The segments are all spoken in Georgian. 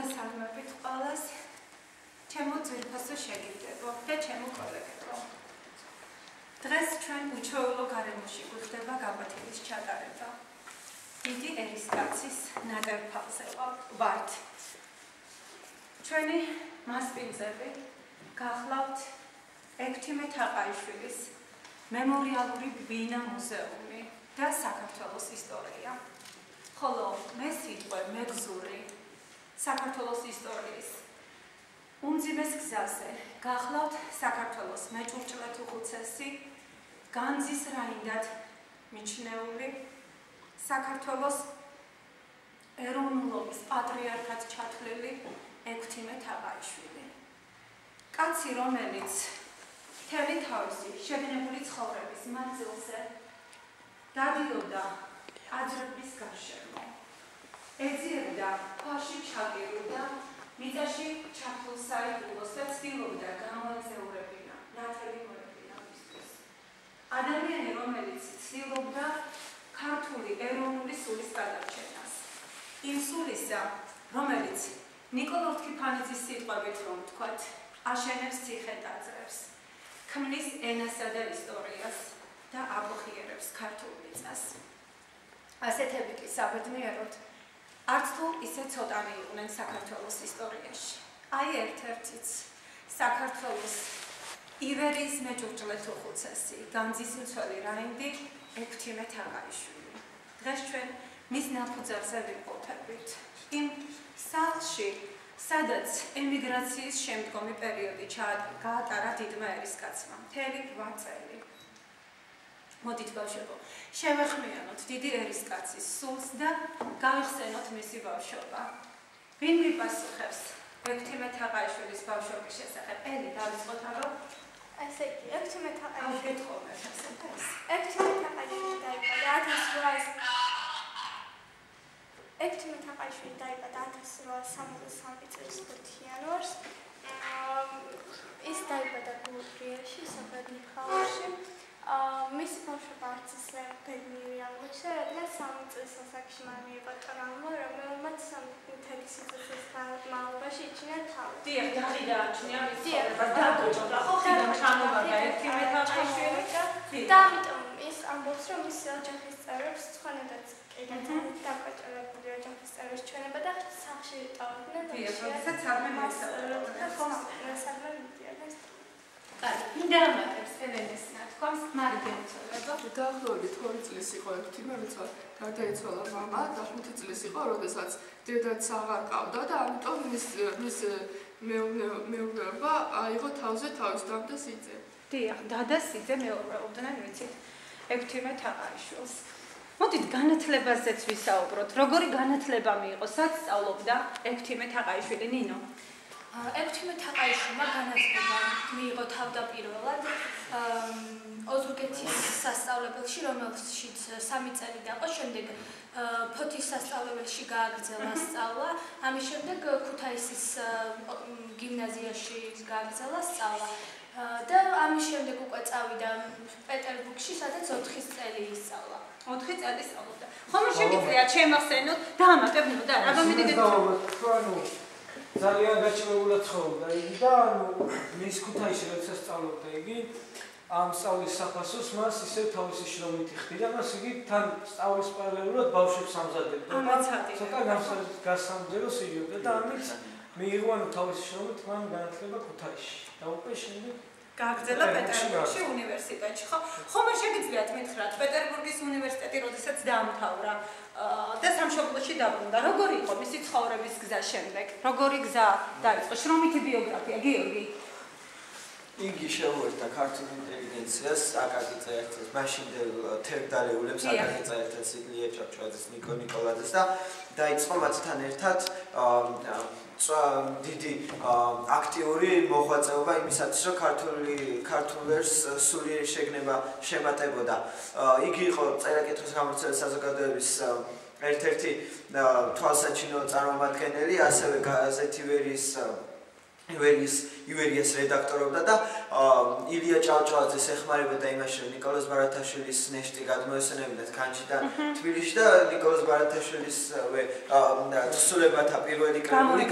მოგესალმებით ყველას. ჩემო ძვირფასო შეგიძლებო და ჩემო კოლეგებო. დღეს ჩვენ უჩვეულო გარემოში გვხდება გაკვეთილის ჩატარება. დიდი ერისკაცის ნაკერფალზე ვართ. ჩვენი მასპინძელი გახლავთ ექვთიმე თაყაიშვილის მემორიალური ბინა მუზეუმი და საქართველოს ისტორია. ხოლო მე სიტყვე მეგზური საქართველოს ისტორიის უმძიმეს გზაზე გახლავთ საქართველოს მეჭურჭლეთ უხუცესი განძის რაინდად მიჩნეული საქართველოს ეროვნულობის პატრიარქად ჩათვლილი ექვთიმე თაყაიშვილი. კაცი, რომელიც მთელი თავისი შეგნებული ცხოვრების მანძილზე დადიოდა აძრების გარშემო. ეძიებდა ქვაში ჩაგერუდა მიწაში ჩაფლულ საიდუმლოს და ცდილობდა გამოეწეურებინა ნათელი მოეფინა მისთვის. ადამიანი, რომელიც ცდილობდა ქართული ეროვნული სულის გადარჩენას. იმ სულისა, რომელიც ნიკოლოზ რქიფანიძის სიტყვებით რომ ვთქვათ, აშენებს ციხე-ტაძრებს, ქმნის ენასა და ისტორიას და აპოხიერებს ქართულ მიწას. ასეთები კი საბედნიეროდ არც თუ ისე ცოტანი იყვნენ საქართველოს ისტორიაში. აი ერთ-ერთიც საქართველოს ივერიის მეჭურჭლეთ უხუცესი, განძის მცველი რაინდი ექვთიმე თაყაიშვილი. დღეს ჩვენ მის ნაფუძელზე ვიმყოფებით. იმ სახლში, სადაც ემიგრაციის შემდგომი პერიოდი გაატარა დიდმა ერისკაცმა, მთელი 8 წელი. მოდით ბავშვებო, შევეხმიანოთ დიდი ერისკაცის სულს და გავიხსენოთ მისი ბავშვობა. ვინ მიპასუხებს ექვთიმე თაყაიშვილის ბავშვობის შესახებ? ელი, დავიწყოთ ამბავ. ასე იგი, ექვთიმე თაყაიშვილი დაიბადა 1873 წლის 5 იანვარს. ის დაიბადა გურიაში, საფრანგეთში. მისი ბავშვობა არც ისე ბედნიერი აღმოჩნდა, რადგან 3 წლის ასაკში მან მიიღო ტრაუმა, რომელმაც 3 სიცოცხლის განმავლობაში იჩინა თავი. დიახ, დაიჭრა მის ცხოვრებას და დაგვიჭრა ხო ხიდან ჩამოვარდა ექვთიმე თაყაიშვილი და ამიტომ ის ამბობს, რომ ის ოჯახის წევრებს ცხონედაც კიდევ დაკვეჭებული ოჯახის წევრების ჩვენება და სახლში ტოვდნენ. დიახ, როდესაც საქმე მოსწავლეობდა ხო, საქმე მიდიოდა. კარგი, მინდა ამაკებს ელენეს ნათქვამს მარიგენცოლება. დაახლოებით 2 წლის იყო ექვთიმე, როცა გარდაიცვალა მამა და 5 წლის იყო, როდესაც დედაც აღარ ყავდა და ამიტომ მის მეურვეობა აიღო თავზე თავის და სიძე. დიახ, დადა სიძე მეურვეობდნენ, ვიცით, ექვთიმე თაყაიშვილს. მოდით განათლებაზეც ვისაუბროთ. როგორი განათლება მიიღო, სად სწავლობდა ექვთიმე თაყაიშვილი? ნინო. ექვთიმე თაყაიშვილმა განათლება მიიღო თავდაპირველად ოზურგეთის სასწავლებელში, რომელშიც 3 წელი დაყო, შემდეგ ფოთის სასწავლებელში გააგრძელა სწავლა, ამის შემდეგ ქუთაისის გიმნაზიაში გააგრძელა სწავლა და ამის შემდეგ უკვე წავიდა პეტერბურგში, სადაც 4 წელი ისწავლა. 4 წელი სწავლობდა. ხომ შეგიძლიათ შემახსენოთ და ამატებნო და აბა მიდგეთ. ძალიან გაჭირებულად ცხოვრობდა იგი და მის ქუთაისში როცა სწავლობდა იგი ამ სწავლის საფასურს მას ისე თავისი შრომითი ხდიდა, მას იგი თან სწავლის პარალელურად ბავშვებს ამზადებდა და ცოტა გასამძეროს იღებდა და ამით მიიღო თავისი შრომით მან განათლება ქუთაისში და უკვე შემდეგ გააგრძელა პეტერბურგში უნივერსიტეტში. ხომ შეგიძლიათ მითხრათ, პეტერბურგის უნივერსიტეტი როდესაც დაამთავრა და სამშობლოში დაბრუნდა, როგორი იყო მისი ცხოვრების გზა შემდეგ? როგორი გზა დაიწყო? შრომითი ბიოგრაფია, გიორგი. იგი შეუერთდა ქართულ ინტელიგენციას, აკაკი წერეთელს, მაშინდელ თერგდარეულებს, აკაკი წერეთელს, ილია ჭავჭავაძეს, ნიკო ნიკოლაძეს და დაიწყო მათთან ერთად დიდი აქტიური მოღვაწეობა იმისათვის, რომ ქართულებს სულიერი შეგნება შემატებოდა. იგი იყო წერა-კითხვის გამავრცელებელი საზოგადოების ერთ-ერთი თვალსაჩინო წარმომადგენელი, ასევე გაზეთი ვერის ივერიას რედაქტორობდა და ილია ჭავჭავაძეს ეხმარებოდა იმაში, რომ ნიკოლოზ ბარათაშვილის ნეშტი გადმოესწრებინათ განჯიდან თბილისში და ნიკოლოზ ბარათაშვილის ცვლილებათა პირველი კრებული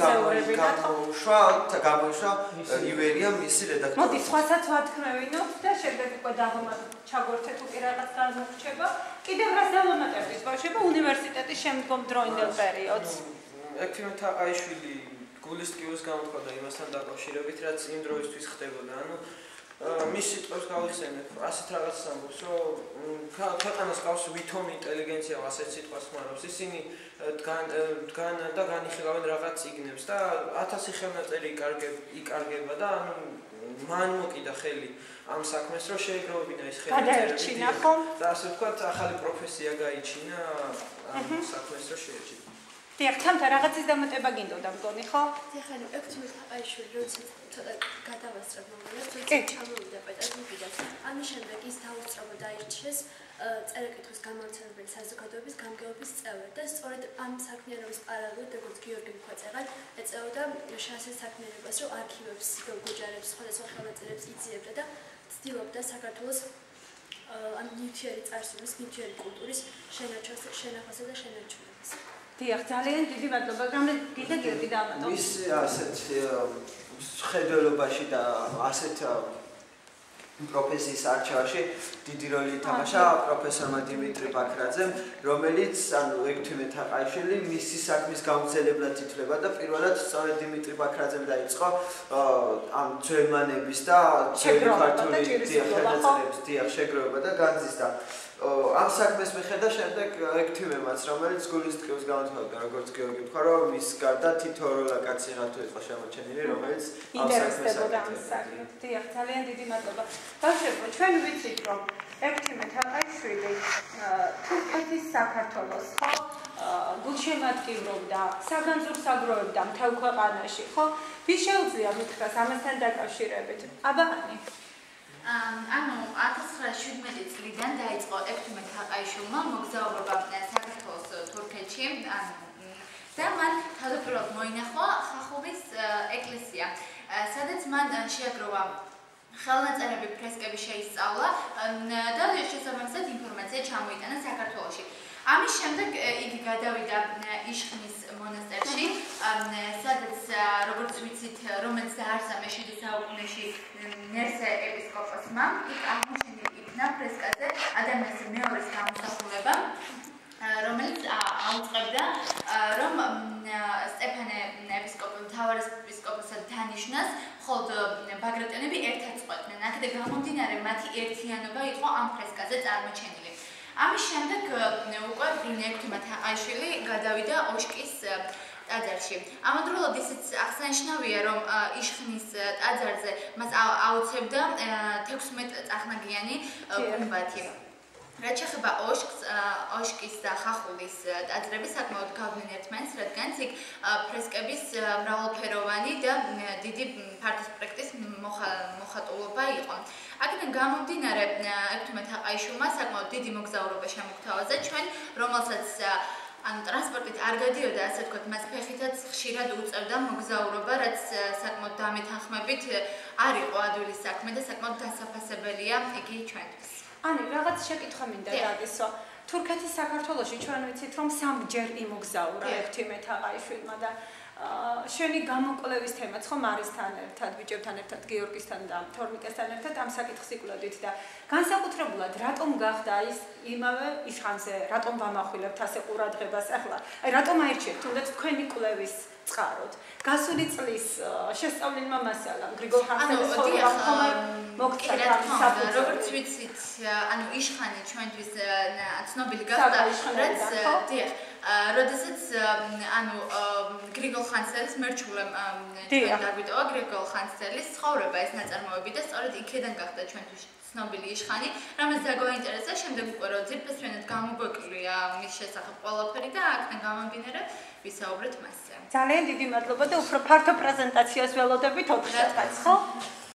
გამოუშვა ივერიამ მისი რედაქტორი. მოდი სხვასაც ვათქმევინოთ და შემდეგ უკვე ჩაგვერთეთ უკვე რაღაც განმორჩება. კიდევ რას დავამატებთ ბავშვებო უნივერსიტეტის შემდგომ დროინდელ პერიოდს? ექვთიმე თაყაიშვილი გულის ტკივილს გამოთქვამდა იმასთან დაკავშირებით, რაც იმ დროისთვის ხდებოდა. ანუ მის სიტყვებს გავიხსენებ, ასეთ რაღაცას ამბობს, რომ ქვეყანას ყავს ვითომ ინტელიგენცია, ასეთ სიტყვას ხმარობს. ისინი დგან და განიხილავენ რაღაც წიგნებს და 1000 ხელნაწერი იკარგება და ანუ მან მოკიდა ხელი ამ საქმეს, რომ შეეგროვებინა ეს ხელნაწერები და ასე ვთქვათ, ახალი პროფესია გაიჩინა ამ საქმეს, რომ შეეჭიდა. დიახ, თამთა რაღაცის დამატება გინდოდა მგონი, ხო? დიახ, ანუ ექვთიმე თაყაიშვილი როდესაც ცოტა გადავასწრებულია, ჩამოვიდა პეტერბურგიდან. ამის შემდეგ ის დაუსწრებო დაირჩიეს წერა-კითხვის გამავრცელებელი საზოგადოების გამგეობის წევრი და სწორედ ამ საქმიანობის პარალელურად, როგორც გიორგი მქვეწეღა, ეწეოდა შანსის საქმიანობას, რომ არქივებს, გუჯარებს, სხვადასხვა ხელნაწერებს იძიებდა და ცდილობდა საქართველოს ამ ნივთიერი წარსულის, ნივთიერი კულტურის შენახვასა და შენარჩუნებას. დიახ, ძალიან დიდი მადლობა. გინდა გიორგი დაამატო. ის ასეთ ხედველობაში და ასეთ პროფესიის არჩევაში დიდი როლი ითამაშა პროფესორმა დიმიტრი ბაქრაძემ, რომელიც ანუ ექვთიმე თაყაიშვილი მისი საქმის გამგზავრებლად ითვლება და პირველად სწორედ დიმიტრი ბაქრაძემ დაიწყო ამ ძველმანების და ძველი ქართული ხელნაწერების შეგროვება და განზის და ამ საქმეს მიხედა შემდეგ ექვთიმემაც, რომელიც გულის ტკივილს გამოთქვამდა, როგორც გიორგი თქვა, რომ მის გარდა თითო როლაკაცი რათო იყო შემორჩენილი, რომელიც ამ საქმეს აკეთებდა. დიახ, ძალიან დიდი მადლობა. ბავშვებო, ჩვენ ვიცით, რომ ექვთიმე თაყაიშვილი თურქეთის საქართველოს, ხო, გულშემატკივრობდა, საგანძურს აგროვებდა მთელ ქვეყანაში, ხო? ვის შეუძლია მითხრას ამასთან დაკავშირებით? აბაანი. ანუ 1917 წლიდან დაიწყო ექვთიმე თაყაიშვილმა მოგზაურობა საქართველოს თურქეთში, და მან თავდაპირველად მოინახვა ხახულის ეკლესია, სადაც მან შეაგროვა ხელნაწერები, ფრესკები შეისწავლა და შესაბამისად ინფორმაცია ჩამოიტანა საქართველოში. ამის შემდეგ იგი გადავიდა იშხნის მონასტერში, სადაც როგორც ვიცით, რომელიც დაარსა მე-7 საუკუნეში ნერსე ეპისკოპოსმა, იქ აღმოჩენილი იქნა ფრესკაზე ადამიანის მეორეს გამოსახულება, რომელიც აუწყებდა, რომ სტეფანე მთავარ ეპისკოპოსად დანიშნას, ხოლო ბაგრატიონები ერთად წყვეტდნენ. აქედან გამომდინარე, მათი ერთიანობა იყო ამ ფრესკაზე წარმოჩენილი. ამის შემდეგ უკვე ექვთიმე თაყაიშვილი გადავიდა ოშკის ტაძარში. ამავდროულად ისიც აღსანიშნავია, რომ იშხნის ტაძარზე მას აუცებდა 16 წახნაგიანი გუმბათი. რაც შეეხება ოშკის და ხახულის ტაძრები საკმაოდ გავდნენ ერთმანეთს, რადგანაც იქ ფრესკების მრავალფეროვანი და დიდი ფართო სპექტრის მოხატულობა იყო. აქედან გამომდინარე, ექვთიმე თაყაიშვილმა საკმაოდ დიდი მოგზაურობა შემოგთავაზა ჩვენ, რომელსაც ტრანსპორტით არ გადიოდა, ასე ვთქვათ, მას ფეხითაც ხშირად უწევდა მოგზაურობა, რაც საკმაოდ დამეთანხმებით არ იყო ადვილი საქმე და საკმაოდ დასაფასებელია იგი ჩვენთვის. ანი, რაღაც შეკითხვა მინდა დაგესვა. თურქეთის საქართველოში ჩვენ ვიცით, რომ სამჯერ იმოგზაურა ექვთიმე თაყაიშვილმა და შენი გამოკვლევის თემაც ხომ არისთან ერთად, ბიჭებთან ერთად, გიორგისთან და თორმიკესთან ერთად ამ საკითხს იკვლევდით და განსაკუთრებულად რატომ გახდა ის იმავე იშხანზე, რატომ ვამახვილებთ ასე ყურადღებას ახლა? აი რატომ აირჩიეთ თუნდაც თქვენი კვლევის წყაროდ? გასული წლის შესწავლილმა მასალამ გრიგოლ ხანძელის ცხოვრება მოგწევდა. როგორც ვიცით, ანუ იშხანი ჩვენთვის ცნობილი გახდა, რაც დიახ, როდესაც ანუ გრიგოლ ხანძელის მერჩულემ დაგვიტოვა გრიგოლ ხანძელის ცხოვრება ეს ნაწარმოები და სწორედ იქედან გახდა ჩვენთვის ცნობილი იშხანი, რომელიც დაგვაინტერესა, შემდეგ უკვე რო ძირფესვიანად გამოგვეკლია მის შესახებ ყველაფერი და აქედან გამომდინარე ვისაუბრეთ მასზე. ძალიან დიდი მადლობა და უფრო ფართო პრეზენტაციას ველოდებით 4 საათს, ხო?